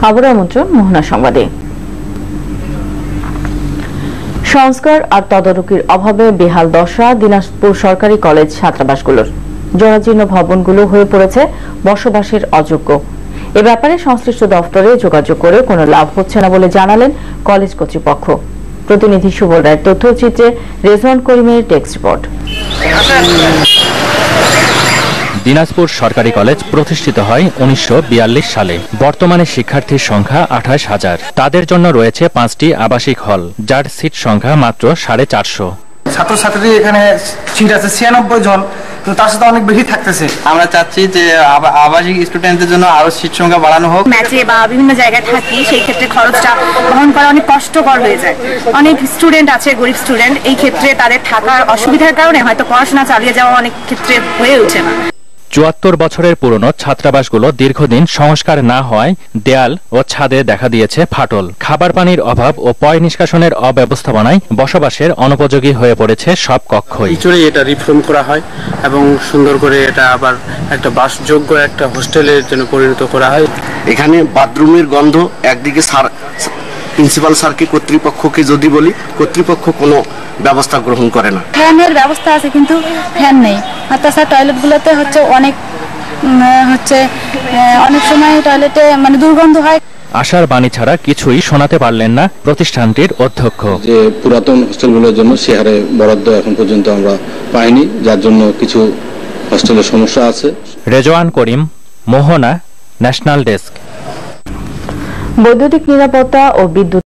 আবার আমন্ত্রণ মোহনা সংবাদে। সংস্কার আর তদারকির অভাবে বেহাল দশা দিনাজপুর সরকারি কলেজ ছাত্রাবাসগুলোর। জরাজীর্ণ ভবনগুলো হয়ে পড়েছে বসবাসের অযোগ্য। এ ব্যাপারে সংশ্লিষ্ট দপ্তরে যোগাযোগ করে কোনো লাভ হচ্ছে না বলে জানালেন কলেজ কর্তৃপক্ষ। প্রতিনিধি সুবল রায়ের তথ্যচিত্রে রেজওয়ান করিমের টেক্সট রিপোর্ট। দিনাজপুর সরকারি কলেজ প্রতিষ্ঠিত হয় 1942 সালে। বর্তমানে শিক্ষার্থীর সংখ্যা 28,000। তাদের জন্য রয়েছে 5টি আবাসিক হল, যার সিট সংখ্যা মাত্র 450। ছাত্রছাত্রী এখানে সিট আছে 96 জন, কিন্তু তার সাথে অনেক বেশি থাকতেছে। আমরা চাচ্ছি যে আবাসিক স্টুডেন্টদের জন্য আরো সিট সংখ্যা বাড়ানো হোক। ম্যাচে বা বিভিন্ন জায়গায় থাকি, সেই ক্ষেত্রে খরচটা বহন করা অনেক কষ্টকর হয়ে যায়। অনেক স্টুডেন্ট আছে, গরিব স্টুডেন্ট, এই ক্ষেত্রে তাদের থাকার অসুবিধার কারণে হয়তো পড়াশোনা চালিয়ে যাওয়া অনেক ক্ষেত্রে হয়ে ওঠে না। 74 বছরের পুরনো ছাত্রাবাসগুলো দীর্ঘদিন সংস্কার না হওয়ায় দেয়াল ও ছাদে দেখা দিয়েছে ফাটল। খাবার পানির অভাব ও পয় নিষ্কাশনের অব্যবস্থাপনায় বসবাসের অনুপযোগী হয়ে পড়েছে সব কক্ষই। এটা রিফর্ম করা হয় এবং সুন্দর করে এটা আবার একটা বাসযোগ্য একটা হোস্টেলের জন্য পরিণত করা হয়। এখানে বাথরুমের গন্ধ, একদিকে প্রিন্সিপাল স্যারকে কর্তৃপক্ষকে যদি বলি, কর্তৃপক্ষ কোনো ব্যবস্থা গ্রহণ করে না। ফ্যানের ব্যবস্থা আছে কিন্তু ফ্যান নেই। আর তাছাড়া টয়লেটগুলোতে অনেক সময় টয়লেটে দুর্গন্ধ হয়। আশার বাণী ছাড়া কিছুই শোনাতে পারলেন না প্রতিষ্ঠানটির অধ্যক্ষ। যে পুরাতন হোস্টেলগুলোর জন্য সে হারে বরাদ্দ এখন পর্যন্ত আমরা পাইনি, যার জন্য কিছু হোস্টেলের সমস্যা আছে। Rezwan Karim, Mohona, national desk. বৈদ্যুতিক নিরাপত্তা ও বিদ্যুৎ